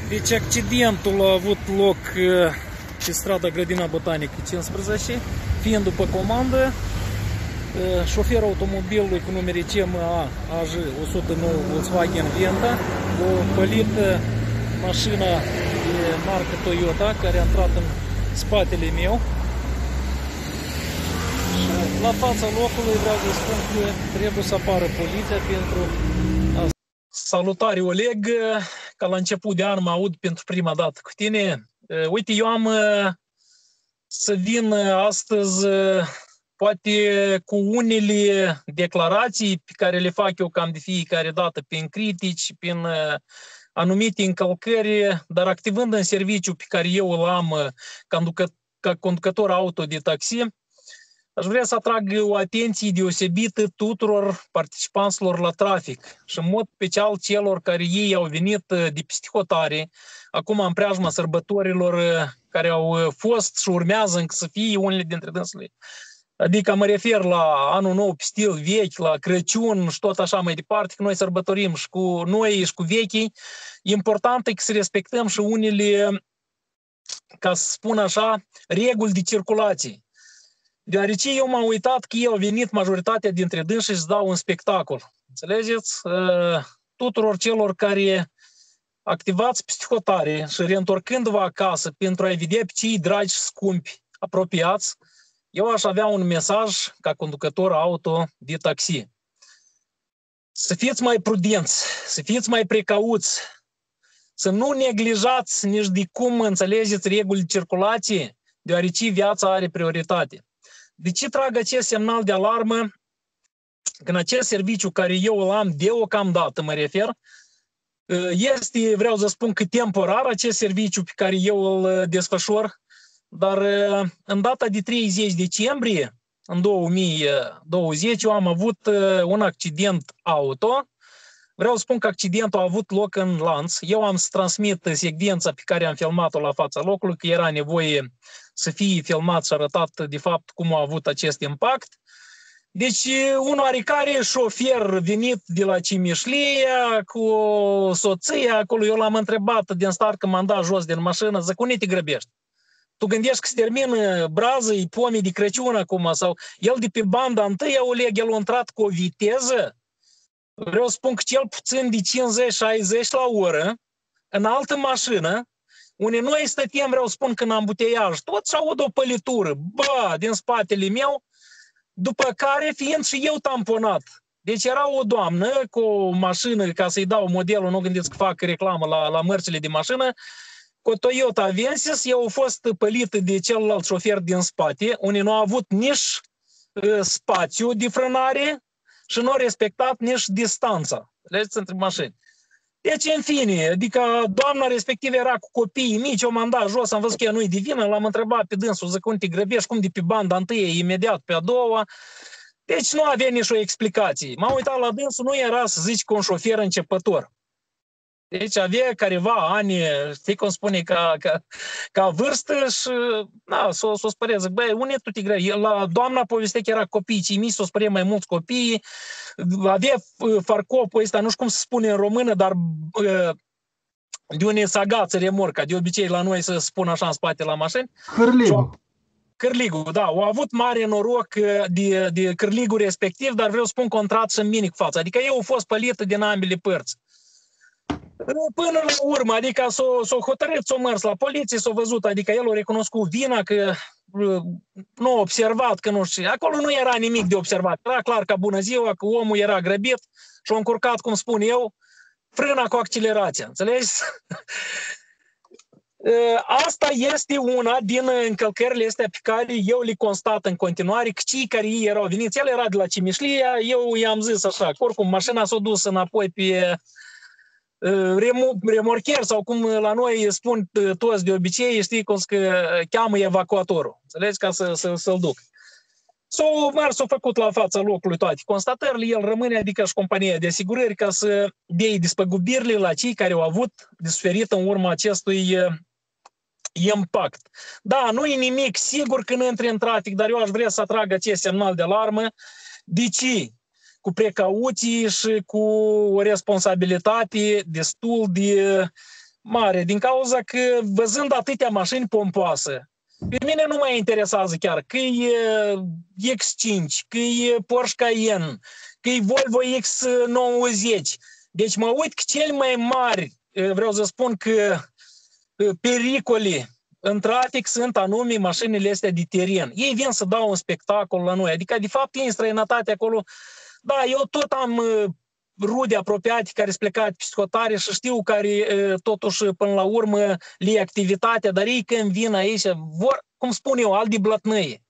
Deci accidentul a avut loc pe strada Grădina Botanică 15, fiind după comandă, șoferul automobilului cu numere CMA AJ 109 Volkswagen Venta a pălit mașina de marcă Toyota care a intrat în spatele meu. Și la fața locului vreau să spun că trebuie să apară poliția pentru asta. Salutare, Oleg, ca la început de an mă aud pentru prima dată cu tine. Uite, eu am să vin astăzi poate cu unele declarații pe care le fac eu cam de fiecare dată prin critici, prin anumite încălcări, dar activând în serviciu pe care eu îl am ca conducător auto de taxi, aș vrea să atrag o atenție deosebită tuturor participanților la trafic și în mod special celor care ei au venit de peste hotare, acum în preajma sărbătorilor care au fost și urmează încă să fie unele dintre dânsele. Adică mă refer la Anul Nou pe stil vechi, la Crăciun și tot așa mai departe, că noi sărbătorim și cu noi și cu vechii. Important e că să respectăm și unele, ca să spun așa, reguli de circulație. Deoarece eu m-am uitat că ei au venit majoritatea dintre dânsii și îți dau un spectacol. Înțelegeți? Tuturor celor care activați peste hotare și reîntorcându-vă acasă pentru a-i vedea pe cei dragi și scumpi apropiați, eu aș avea un mesaj ca conducător auto de taxi. Să fiți mai prudenți, să fiți mai precauți, să nu neglijați nici de cum înțelegeți reguli de circulație, deoarece viața are prioritate. De ce trag acest semnal de alarmă? Că în acest serviciu care eu îl am deocamdată, mă refer, este, vreau să spun că temporar acest serviciu pe care eu îl desfășor, dar în data de 30 decembrie, în 2020, eu am avut un accident auto. Vreau să spun că accidentul a avut loc în lanț. Eu am să transmit secvența pe care am filmat-o la fața locului, că era nevoie să fie filmat și arătat de fapt cum a avut acest impact. Deci un oarecare șofer venit de la Cimișlia cu o soție acolo, eu l-am întrebat din start că m-am dat jos din mașină, zic, unde te grăbești? Tu gândești că se termină brază-i, pomii de Crăciun acum, sau el de pe banda întâi, Oleg, el a intrat cu o viteză, vreau să spun că cel puțin de 50-60 la oră, în altă mașină, unde noi stăteam, vreau să spun că în ambuteiaj, tot și aud o pălitură, din spatele meu, după care fiind și eu tamponat. Deci era o doamnă cu o mașină, ca să-i dau modelul, nu gândiți că fac reclamă la mărcile de mașină, cu o Toyota Avensis, eu a fost pălită de celălalt șofer din spate, unde nu a avut nici spațiu de frânare și nu a respectat nici distanța. Vedeți, între mașini. Deci, în fine, adică doamna respectivă era cu copiii mici, eu m-am dat jos, am văzut că ea nu-i divină, l-am întrebat pe dânsul, zic, unde te grăbești, cum de pe banda întâi, imediat pe a doua. Deci nu avea nici o explicație. M-am uitat la dânsul, nu era, să zici, cu un șofer începător. Deci avea careva ani, știi cum spune, ca vârstă și s-o spărea, zic, băi, unde tu te grăi? La doamna povestea că era copii, cei mici s-o spărea mai mulți copii, avea farcopul ăsta, nu știu cum se spune în română, dar de unde se agață remorca, de obicei la noi să spun așa în spate la mașini. Cârligul, da, au avut mare noroc de cârligul respectiv, dar vreau să spun contrat și în mini cu fața, adică eu au fost pălită din ambele părți. Până la urmă, adică s-o hotărât, s-o mers la poliție, s-o văzut, adică el a recunoscut vina că nu a observat, că nu știu, acolo nu era nimic de observat, era clar ca bună ziua, că omul era grăbit și a încurcat, cum spun eu, frâna cu accelerația, înțelegi? Asta este una din încălcările astea pe care eu le constat în continuare, că cei care ei erau veniți, el era de la Cimișlia, eu i-am zis așa, că oricum mașina s-a dus înapoi pe remorcher sau cum la noi spun toți de obicei, știi cum că cheamă evacuatorul, înțelegi, ca să-l duc. S-a făcut la fața locului toate constatările, el rămâne, adică și compania de asigurări, ca să dea despăgubirile la cei care au avut de suferit în urma acestui impact. Da, nu e nimic sigur când intri în trafic, dar eu aș vrea să atrag acest semnal de alarmă. De ce? Cu precauții și cu o responsabilitate destul de mare, din cauza că văzând atâtea mașini pompoase, pe mine nu mă interesează chiar că e X5, că e Porsche Cayenne, că e Volvo X90. Deci mă uit că cele mai mari, vreau să spun că pericole în trafic sunt anume mașinile astea de teren. Ei vin să dau un spectacol la noi. Adică, de fapt, e în străinătate acolo. Da, eu tot am rude apropiate care sunt plecate pe scotare și știu care totuși până la urmă le activitatea, dar ei când vin aici vor, cum spun eu, al de blătnăie.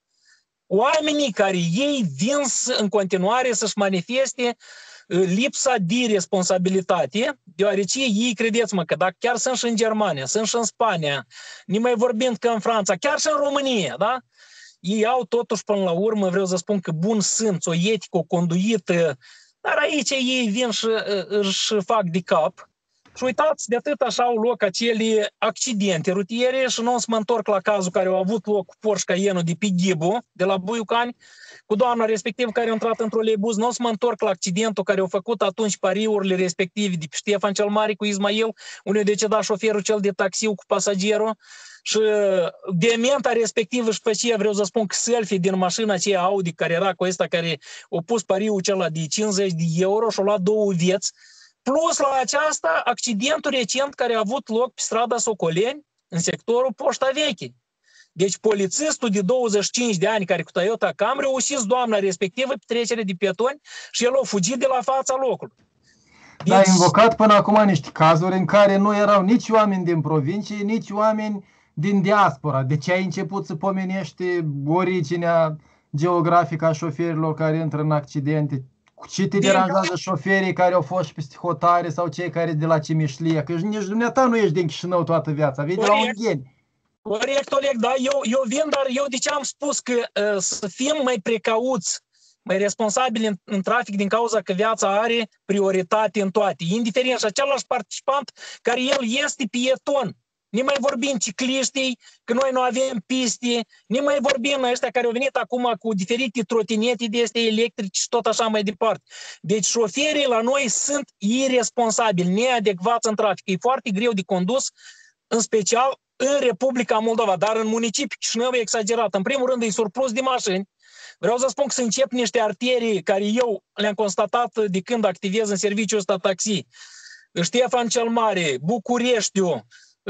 Oamenii care ei vin în continuare să-și manifeste lipsa de responsabilitate, deoarece ei, credeți-mă, că dacă chiar sunt și în Germania, sunt și în Spania, nimai vorbind că în Franța, chiar și în România, da? Ei au totuși până la urmă, vreau să spun că bun simț, o etică, o conduită, dar aici ei vin și își fac de cap. Și uitați, de atât așa au loc acele accidente rutiere și nu o să mă întorc la cazul care a avut loc cu Porsche Cayenne de pe Ghibu, de la Buiucani, cu doamna respectiv care a intrat într-o leibuz. Nu o să mă întorc la accidentul care au făcut atunci pariurile respective de pe Ștefan cel Mare cu Ismail, unde a decedat șoferul cel de taxiu cu pasagerul. Și dementa respectivă își făcea, vreau să spun, că selfie din mașina aceea Audi care era cu ăsta care a pus pariul cel de 50 de euro și a luat 2 vieți. Plus la aceasta, accidentul recent care a avut loc pe strada Socoleni, în sectorul Poșta Veche. Deci polițistul de 25 de ani care cu Toyota Camry a ucis doamna respectivă pe trecere de pietoni și el a fugit de la fața locului. Deci... Dar ai invocat până acum niște cazuri în care nu erau nici oameni din provincie, nici oameni din diaspora. De ce ai început să pomenești originea geografică a șoferilor care intră în accidente? Ce te deranjează șoferii care au fost peste hotare sau cei care de la Cimișlia? Că nici dumneata nu ești din Chișinău toată viața, vii de la Ungheni. Corect, Oleg, da, eu vin, dar eu de ce am spus că să fim mai precauți, mai responsabili în trafic din cauza că viața are prioritate în toate. Indiferent și același participant care el este pieton. Nu mai vorbim cicliștii, că noi nu avem piste, nu mai vorbim ăștia care au venit acum cu diferite trotinete de astea electrice și tot așa mai departe. Deci șoferii la noi sunt irresponsabili, neadecvați în trafic. E foarte greu de condus, în special în Republica Moldova, dar în municipiul Chișinău e exagerat. În primul rând e surplus de mașini. Vreau să spun că se încep niște arterii care eu le-am constatat de când activez în serviciul ăsta taxi. Ștefan cel Mare, Bucureștiu,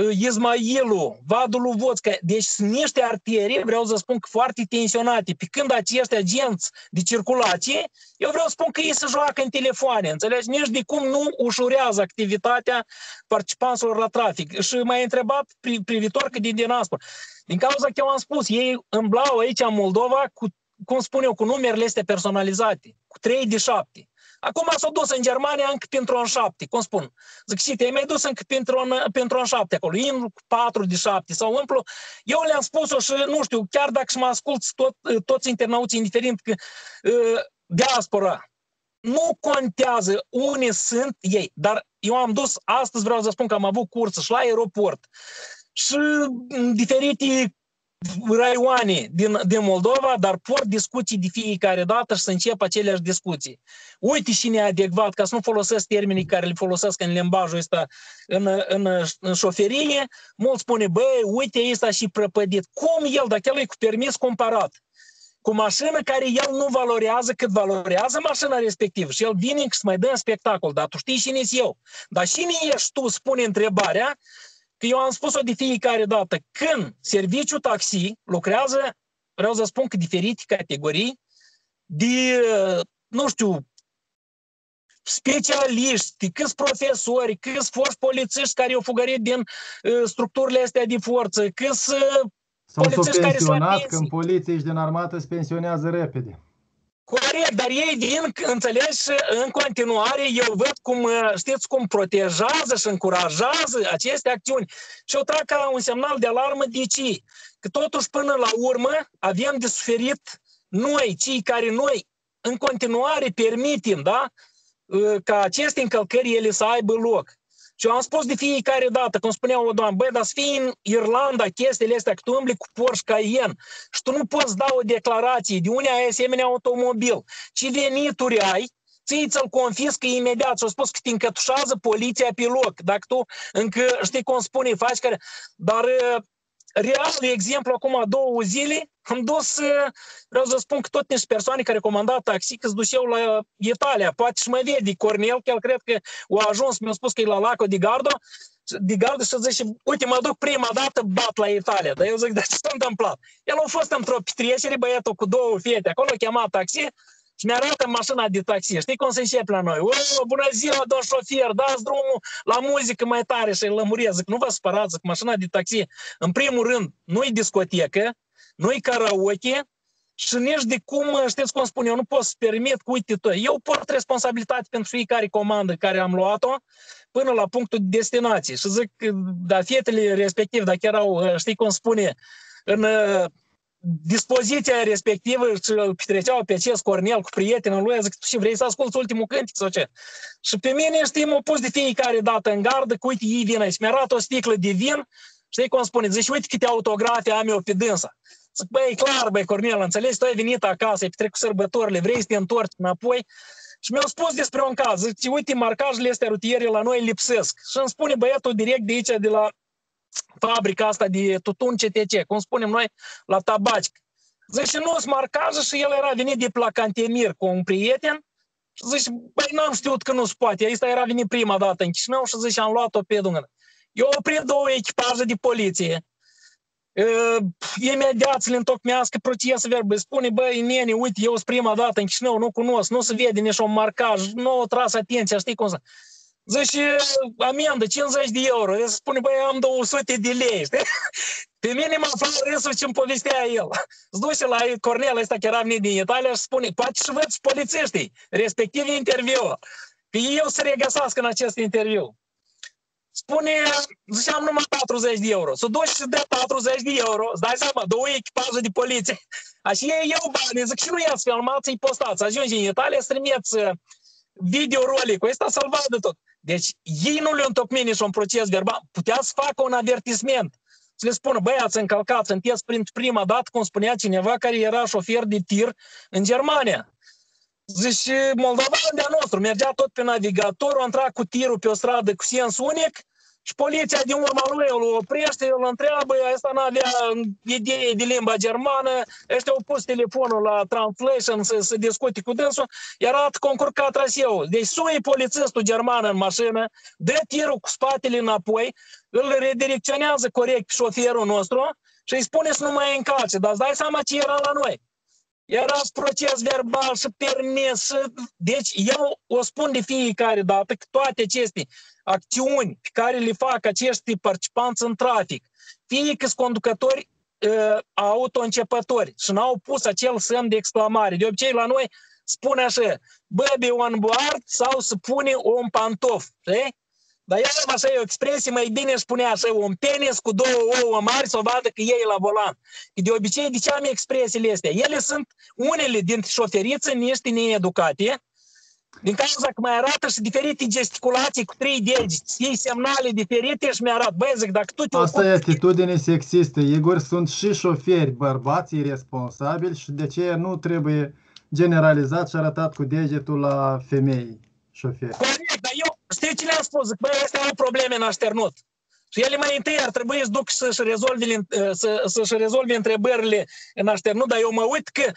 Ismailu, Vadul Luvoțca, deci sunt niște arterii, vreau să spun că foarte tensionate. Pe când acești agenți de circulație, eu vreau să spun că ei se joacă în telefoane, înțelegi? Nici de cum nu ușurează activitatea participanților la trafic. Și m-ai întrebat privitor că din diaspora. Din cauza că eu am spus, ei îmblau aici în Moldova cu, cum spun eu, cu numerele astea personalizate, cu 3 de 7. Acum s-au dus în Germania încă pentru un 7, cum spun. Zic, și te-ai mai dus încă pentru un 7 acolo, în 4 de 7 sau împlu. Eu le-am spus-o și, nu știu, chiar dacă mă asculți toți internauții, indiferent că diaspora, nu contează unde sunt ei, dar eu am dus, astăzi vreau să spun că am avut cursă și la aeroport și diferite raioane din Moldova, dar port discuții de fiecare dată și să încep aceleași discuții. Uite și neadecvat, ca să nu folosesc termenii care le folosesc în limbajul ăsta în șoferie, mulți spune, băi, uite, ăsta și prăpădit. Cum el, dacă el e cu permis comparat cu mașină care el nu valorează cât valorează mașina respectivă și el vine și mai dă în spectacol, dar tu știi cine-s eu. Dar cine ești tu, spune întrebarea, că eu am spus-o de fiecare dată, când serviciul taxi lucrează, vreau să spun că diferite categorii de, nu știu, specialiști, câți profesori, câți foști polițiști care au fugărit din structurile astea de forță, câți polițiști care s-au pensionat, că în poliție și din armată se pensionează repede. Corect, dar ei vin, înțelegi, în continuare, eu văd cum, știți, cum protejează și încurajează aceste acțiuni. Și eu trag ca un semnal de alarmă de ce? Că totuși până la urmă avem de suferit noi, cei care noi în continuare permitem, da? Ca aceste încălcări ele să aibă loc. Și eu am spus de fiecare dată, cum spunea o doamnă, băi, dar să fii în Irlanda chestiile astea, că tu umbli cu Porsche Cayenne și tu nu poți da o declarație de unde ai asemenea automobil, ce venituri ai, ți-l confiscă imediat și a spus că te încătușează poliția pe loc. Dacă tu încă, știi cum spune, faci care... Dar real, de exemplu, acum 2 zile am dus, vreau să spun că tot niște persoane care comandau taxi, că se duceau la Italia, poate și mă vede Cornel, că el cred că a ajuns, mi-a spus că e la Lago di Garda și zice, uite, mă duc prima dată, bat la Italia. Dar eu zic, dar ce s-a întâmplat? El a fost într-o petrecere, băiatul cu 2 fete, acolo chema taxi și mi-arată mașina de taxi. Știi cum se începe la noi? O, bună ziua, domn șofer, dați drumul la muzică mai tare și îl lămuresc. Zic, nu vă spărați, zic, mașina de taxi, în primul rând, nu-i discotecă, nu-i karaoke și nici de cum, știți cum spun eu, nu pot să permit că, uite, eu port responsabilitate pentru fiecare comandă care am luat-o până la punctul de destinație. Și zic, da, fetele respectiv, dacă erau, știi cum spune, în dispoziția respectivă și îl petreceau pe acest Cornel cu prietenul lui, zic, tu și vrei să asculți ultimul cântic sau ce? Și pe mine, știi, m-au pus de fiecare dată în gardă, că uite, ei vin aici, mi-a arătat o sticlă de vin, știi cum spune, zici, uite câte autografe am eu pe dânsa. Zic, băi, clar, băi, Cornel, înțelegi, tu ai venit acasă, ai petrecut sărbătorile, vrei să te întorci înapoi? Și mi-au spus despre un caz, zic, uite, marcajele astea rutiere la noi lipsesc. Și îmi spune băiatul direct de aici, de la fabrica asta de tutun CTC, cum spunem noi, la tabac. Zic, și nu-s marcaje și el era venit de la Cantemir cu un prieten și zice, băi, n-am știut că nu-s poate. Asta era venit prima dată în Chișinău și zice, am luat-o pe dungă. Eu oprit 2 echipaje de poliție. Imediat să le întocmească procesul verbal. Spune, băi, nene, uite, eu sunt prima dată în Chișinău, nu cunosc, nu se vede nici un marcaj, nu o tras atenția, știi cum să... Zice, amendă, 50 de euro. El spune, băi, am 200 de lei, știi? Pe mine m-a aflat râsul ce-mi povestea el. Se duce la Cornel ăsta, care era venit din Italia și spune, poate și văd polițiștii, respectiv interviu. Că eu să regăsească în acest interviu. Spune, ziceam numai 40 de euro. S-o duce și dă 40 de euro, îți dai seama, 2 echipaje de poliție. Așa ei iau bani, zic, și nu i-ați filmat, să-i postați. Ajungi în Italia, să trimiți video-rolicul ăsta, să-l vadă tot. Deci ei nu le-au întocmit nici un proces verbal. Putea să facă un avertisment. Să le spună, băi, ați încălcat, sunteți prima dată, cum spunea cineva care era șofer de tir în Germania. Zice, moldovan de-a nostru, mergea tot pe navigator, a intrat cu tirul pe o stradă cu sens unic și poliția din urma lui îl oprește, îl întreabă, ăsta n-avea idee de limba germană, ăștia au pus telefonul la translation să discute cu dânsul, iar concurcat traseul. Deci sui polițistul german în mașină, dă tirul cu spatele înapoi, îl redirecționează corect pe șoferul nostru și îi spune să nu mai încalce, dar îți dai seama ce era la noi. Era proces verbal și permis. Deci eu o spun de fiecare dată că toate aceste acțiuni pe care le fac acești participanți în trafic, fie că sunt conducători auto-începători și n-au pus acel semn de exclamare. De obicei la noi spune așa, baby on board sau se pune un pantof. Știi? Dar iar așa e o expresie, mai bine spunea așa, un penis cu 2 ouă mari să o vadă că e la volan. De obicei, de ce am expresiile astea? Ele sunt unele dintre șoferițe niște needucate, din cauza că mai arată și diferite gesticulații cu 3 degeți, ei semnale diferite și mi-arată. Băi, zic, dacă tu te Asta e atitudine sexistă. Igor, sunt și șoferi, bărbații responsabili și de aceea nu trebuie generalizat și arătat cu degetul la femei șoferi. Corect, dar eu știu ce le-am spus, zic, băi, astea au probleme în așternut. Și ele mai întâi ar trebui să duc să-și rezolve întrebările în așternut, dar eu mă uit că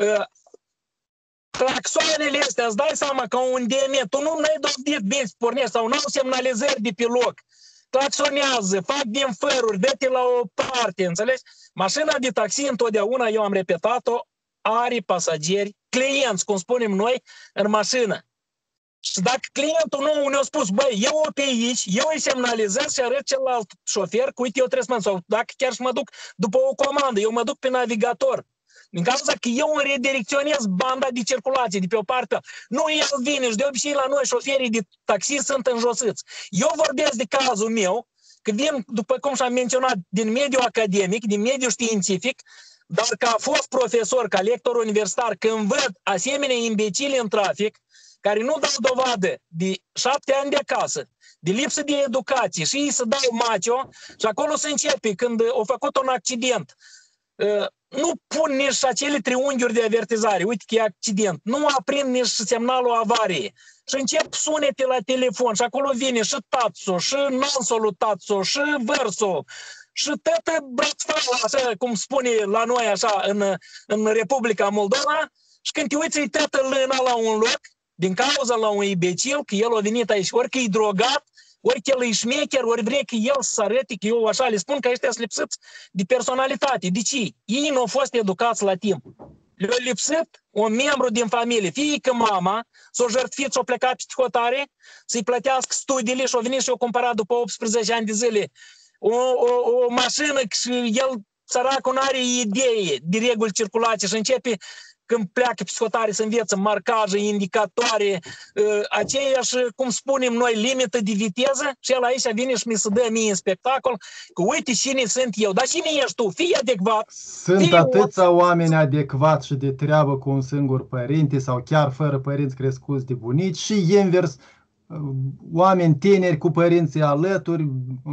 claxoanele astea, îți dai seama că un DME, tu nu ai dovedit bine să pornești sau nu au semnalizări de pe loc. Claxonează, fac din făruri, dă-te la o parte, înțelegi? Mașina de taxi întotdeauna, eu am repetat-o, are pasageri, clienți, cum spunem noi, în mașină. Și dacă clientul nou ne-a spus, băi, eu pe aici, eu îi semnalizez și arăt celălalt șofer că uite, eu trebuie să mă sau dacă chiar și mă duc după o comandă, eu mă duc pe navigator. Din cauza că eu îmi redirecționez banda de circulație de pe o parte. Nu el vine și de obicei la noi șoferii de taxi sunt înjosiți. Eu vorbesc de cazul meu, că vin, după cum și-am menționat, din mediul academic, din mediul științific, dar că a fost profesor, ca lector universitar, când văd asemenea imbecili în trafic, care nu dau dovadă de 7 ani de acasă, de lipsă de educație și ei să dau macio și acolo se începe când au făcut un accident. nu pun nici acele triunghiuri de avertizare, uite că e accident, nu aprind nici semnalul avarie. Și încep sunete la telefon și acolo vine și tatăl, și nansul tatăl, și vărsul, și tătă brățfala, așa cum spune la noi așa în Republica Moldova, și când te uiți, e tătă lâna la un loc, din cauza la un imbecil, că el a venit aici, ori că e drogat, ori că el e șmecher, ori vrea că el să arăte, că eu așa le spun că ăștia sunt lipsiți de personalitate. De ce? Ei nu au fost educați la timp. Le-a lipsit un membru din familie, fie că mama s-a jertfit, s-a plecat pe hotare, să-i plătească studiile și a venit și a cumpărat după 18 ani de zile o mașină și el, săracul, nu are idee de reguli circulație și începe când pleacă psihotare să înveță marcaje, indicatoare, aceeași, cum spunem noi, limită de viteză și el aici vine și mi se dă mie în spectacol că uite cine sunt eu, dar cine ești tu? Fii adecvat. Sunt atâția oameni adecvați și de treabă cu un singur părinte sau chiar fără părinți crescuți de bunici și invers, oameni tineri cu părinții alături,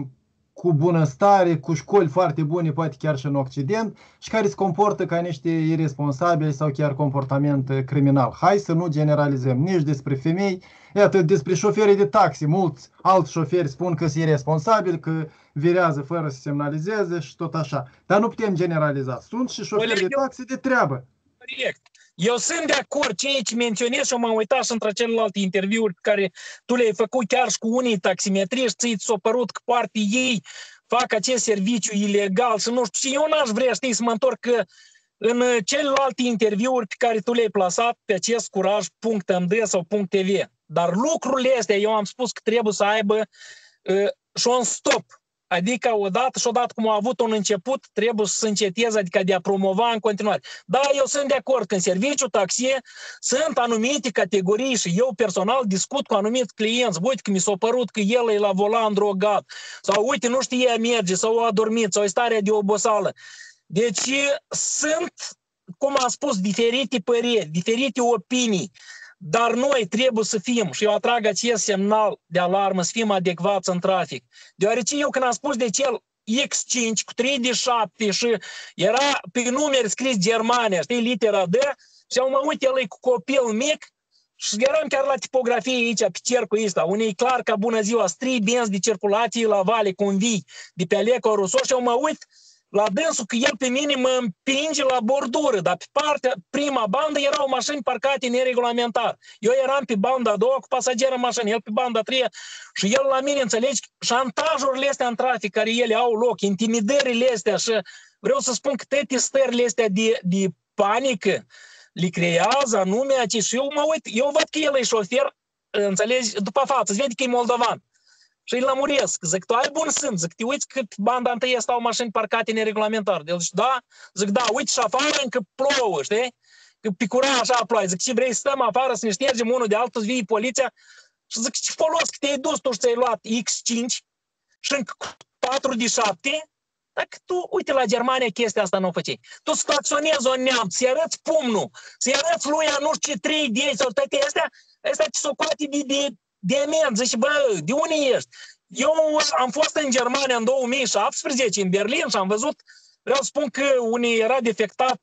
cu bunăstare, cu școli foarte bune, poate chiar și în Occident, și care se comportă ca niște irresponsabili sau chiar comportament criminal. Hai să nu generalizăm nici despre femei. Iată, despre șoferii de taxi, mulți alți șoferi spun că sunt irresponsabili, că virează fără să semnalizeze și tot așa. Dar nu putem generaliza. Sunt și șoferi de taxi de treabă. Corect. Eu sunt de acord, ceea ce menționez și m-am uitat și între celelalte interviuri pe care tu le-ai făcut chiar și cu unii taximetriști, ți s-a părut că poate ei fac acest serviciu ilegal și nu știu. Și eu n-aș vrea, știi, să mă întorc că în celelalte interviuri pe care tu le-ai plasat pe acest curaj.md sau .tv. Dar lucrurile astea, eu am spus că trebuie să aibă și un stop. Adică odată și odată cum a avut un început, trebuie să se înceteze, adică de a promova în continuare. Da, eu sunt de acord că în serviciul taxi sunt anumite categorii și eu personal discut cu anumiți clienți. Uite că mi s-a părut că el e la volan drogat sau uite nu știe merge sau a dormit sau e starea de oboseală. Deci sunt, cum am spus, diferite păreri, diferite opinii. Dar noi trebuie să fim, și eu atrag acest semnal de alarmă, să fim adecvați în trafic. Deoarece eu când am spus de cel X5 cu 3 de 7 și era pe numeri scris Germania, știi, litera D, și eu mă uit, el e cu copil mic și eram chiar la tipografie aici, pe cercul ăsta, unde e clar ca bună ziua, 3 benzi de circulație la vale cu un vii de pe Aleco Rousseau și eu mă uit la dânsul că el pe mine mă împinge la bordură, dar pe partea, prima bandă erau mașini parcate neregulamentar. Eu eram pe banda a doua cu pasager în mașină, el pe banda a treia și el la mine, înțelegi, șantajurile astea în trafic care ele au loc, intimidările astea și vreau să spun că toate stările astea de panică le creează anume acești. Și eu mă uit, eu văd că el e șofer, înțelegi, după față, se vede că e moldovan. Și îi lămuresc, zic, tu ai bun simț, zic, te uiți că pe banda întâi stau mașini parcate neregulamentar. El zice, da? Zic, da, uite și afară încă plouă, știi? Că pe curaj așa ploaie. Zic, ce vrei să stăm afară, să ne ștergem unul de altul, să vii poliția? Și zic, ce folos că te-ai dus tu și ți-ai luat X5 și încă 4 de 7? Dacă tu, uite, la Germania chestia asta nu o făceai. Tu să claxonezi un neamț, să-i arăți pumnul, să-i arăți lui nu știu ce 3 de sau toate astea, astea ți s-o coate de amenzi. Zici, bă, de unde ești? Eu am fost în Germania în 2017, în Berlin, și am văzut, vreau să spun că unii era defectat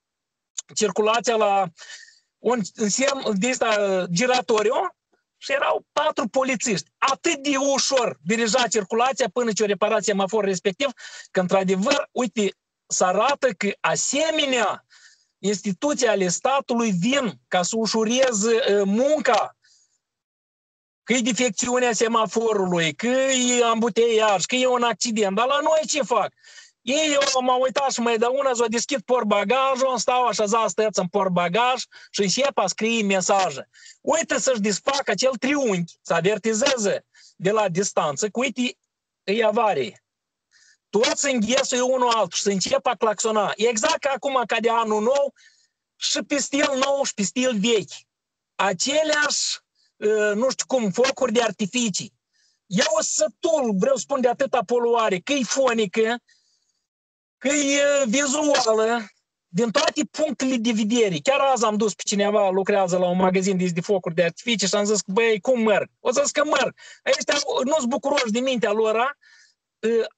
circulația la un semn de ăsta giratoriu și erau 4 polițiști. Atât de ușor dirija circulația până ce o repara semaforul respectiv, că într-adevăr, uite, se arată că asemenea instituții ale statului vin ca să ușureze munca, că e defecțiunea semaforului, că e ambuteiaj, că e un accident. Dar la noi ce fac? Ei, eu m-am uitat și mai de una, s-o deschid portbagajul, stau așezat, stăți în portbagaj și încep a scrie mesaje. Uite să-și desfacă acel triunghi, să avertizeze de la distanță, că uite, e avarie. Toți înghesuie unul altul și să încep a claxona. Exact ca acum, ca de anul nou, și pe stil nou și pe stil vechi. Aceleași, nu știu cum, focuri de artificii. Eu sătul, vreau să spun, de atâta poluare, că e fonică, că e vizuală, din toate punctele de vedere. Chiar azi am dus pe cineva, lucrează la un magazin de focuri de artificii și am zis că, băi, cum merg? O să zic că merg. Ăștia nu-s bucuroși de mintea lor,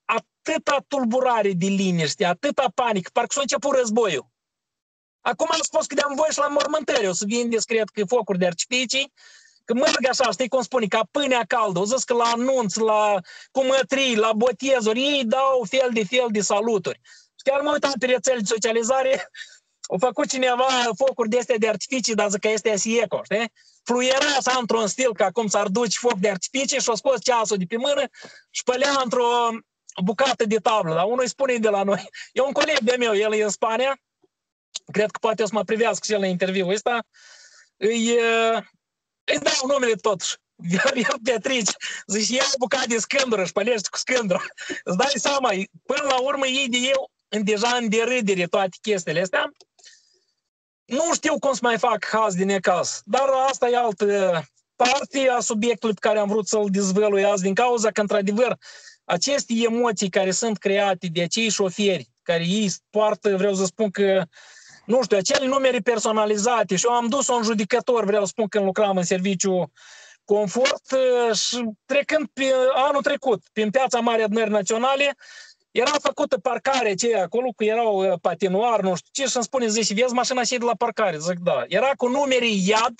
atâta tulburare de liniște, atâta panică, parcă s-a început războiul. Acum am spus că de-am voie și la mormântări, o să vin discret că focuri de artificii, că merg așa, știi cum spune, ca pâinea caldă. O zis că la anunț, la cumătrii, la botezuri, ei dau fel de saluturi. Și chiar mă uitam pe rețele de socializare, au făcut cineva focuri de astea de artificii, dar zic că este asieco, știi? Fluiera așa într-un stil, ca cum s-ar duce foc de artificii și-o scos ceasul de pe mână și pălea într-o bucată de tablă. Dar unul îi spune de la noi. E un coleg de meu, el e în Spania, cred că poate o să mă privească și el la interviul ăsta, îi dau numele totuși. Viorel Petrici, zice, ia o bucată de scândură și pălește cu scândură. Îți dai seama, până la urmă ei de eu deja în derâdere toate chestiile astea. Nu știu cum să mai fac haz din necaz, dar asta e altă parte a subiectului pe care am vrut să-l dezvălui azi, din cauza că, într-adevăr, aceste emoții care sunt create de acei șoferi, care ei poartă, vreau să spun că, nu știu, acele numere personalizate, și eu am dus-o în judecător, vreau să spun, când lucram în serviciu confort, și trecând pe anul trecut, prin Piața Mare Adunării Naționale, era făcută parcare aceea acolo, cu erau patinoar, nu știu ce, și îmi spune, zice, vezi mașina aceea de la parcare? Zic, da. Era cu numere IAD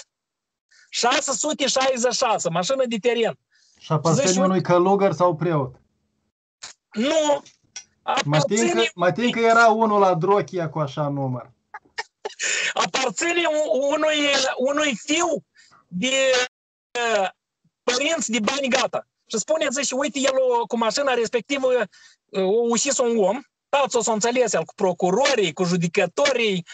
666, mașină de teren. Și aparține unui călugăr sau preot? Nu. Mă tin că era unul la Drochia cu așa număr. Aparține unui fiu de părinți de bani gata. Și spune, zice, uite, el cu mașina respectivă o ucis un om, tați o să înțeles el cu procurorii, cu judecătorii,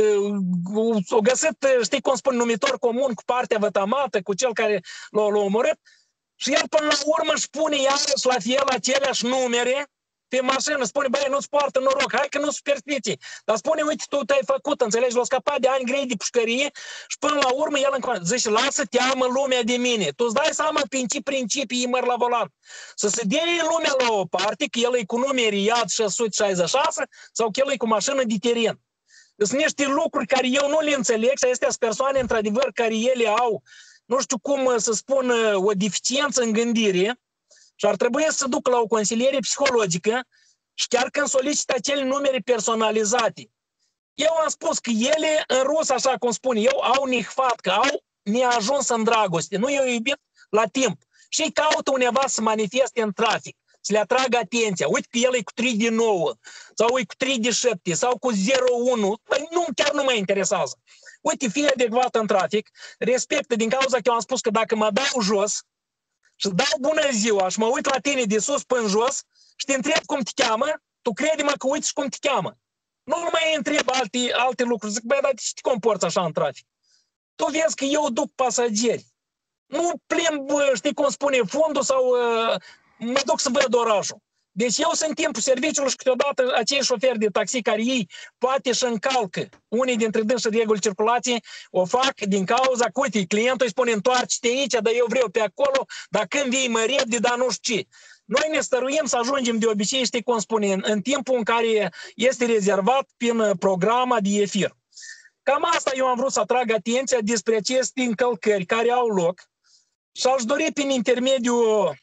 o găsit, știi cum spun, numitor comun cu partea vătămată, cu cel care l-a omorât, și el până la urmă își pune iarăși la fel aceleași numere pe mașină, spune, băi, nu-ți poartă noroc, hai că nu superstiții, dar spune, uite, tu te-ai făcut, înțelegi, l-a scăpat de ani grei de pușcărie și până la urmă el zice, lasă teamă lumea de mine, tu îți dai seama prin ce principii îi măr la volan, să se dea lumea la o parte, că el e cu numeri IAD 666 sau că el e cu mașină de teren. Sunt niște lucruri care eu nu le înțeleg și astea sunt persoane, într-adevăr, care ele au, nu știu cum să spun, o deficiență în gândire, și ar trebui să ducă la o consiliere psihologică și chiar când solicită acele numere personalizate. Eu am spus că ele, în rus, așa cum spun eu, au nihfatcă, au neajuns în dragoste, nu i-au iubit la timp. Și ei caută undeva să manifeste în trafic, să le atragă atenția. Uite că el e cu 3 de 9, sau e cu 3 de 7, sau cu 0,1. Păi nu, chiar nu mă interesează. Uite, fie adecvat în trafic, respectă din cauza că eu am spus că dacă mă dau jos, și dau bună ziua și mă uit la tine de sus până jos și te întreb cum te cheamă, tu crede-mă că uiți cum te cheamă. Nu mai întreb alte lucruri. Zic, băi, dar de ce te comporți așa în trafic? Tu vezi că eu duc pasageri. Nu plimb, știi cum spune, fundul sau mă duc să văd orașul. Deci eu sunt în timpul serviciului și câteodată acei șoferi de taxi care ei poate și încalcă unii dintre dânsii reguli circulației, o fac din cauza că, uite, clientul îi spune întoarce-te aici, dar eu vreau pe acolo, dar când vii mă repede, dar nu știu ce. Noi ne stăruim să ajungem de obicei, știi cum spune, în timpul în care este rezervat prin programa de EFIR. Cam asta eu am vrut să atrag atenția despre aceste încălcări care au loc și aș dori prin intermediul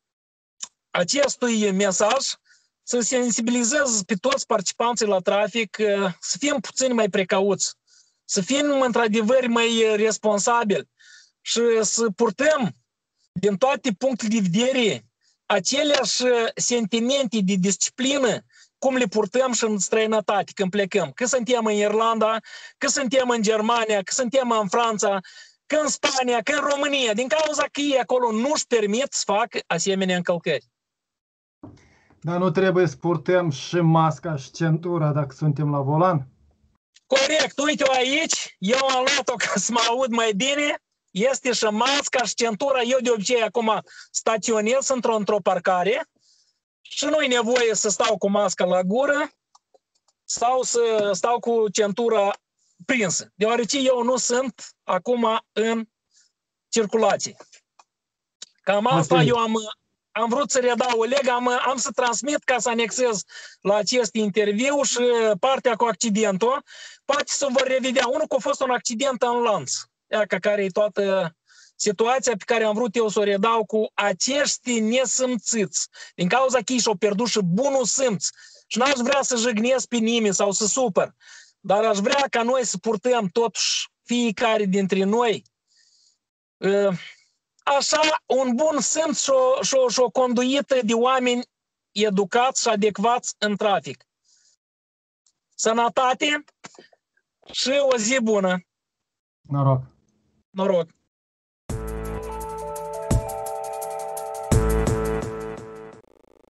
acestui mesaj să sensibilizez pe toți participanții la trafic să fim puțin mai precauți, să fim într-adevăr mai responsabili și să purtăm din toate punctele de vedere aceleași sentimente de disciplină cum le purtăm și în străinătate când plecăm. Că suntem în Irlanda, că suntem în Germania, că suntem în Franța, că în Spania, că în România, din cauza că ei acolo nu-și permit să facă asemenea încălcări. Dar nu trebuie să purtăm și masca și centura dacă suntem la volan? Corect, uite-o aici, eu am luat-o ca să mă aud mai bine, este și masca și centura, eu de obicei acum staționez într-o parcare și nu-i nevoie să stau cu masca la gură sau să stau cu centura prinsă, deoarece eu nu sunt acum în circulație. Cam asta eu am vrut să redau, Oleg, am să transmit ca să anexez la acest interviu și partea cu accidentul. Poate să vă revedea. Unul că a fost un accident în lanț, care e toată situația pe care am vrut eu să o redau cu acești nesâmțiți, din cauza că ei și-au pierdut și bunul simț. Și n-aș vrea să jignesc pe nimeni sau să supăr, dar aș vrea ca noi să purtăm totuși fiecare dintre noi așa un bun simț și o conduită de oameni educați și adecvați în trafic. Sănătate și o zi bună! Noroc! Noroc!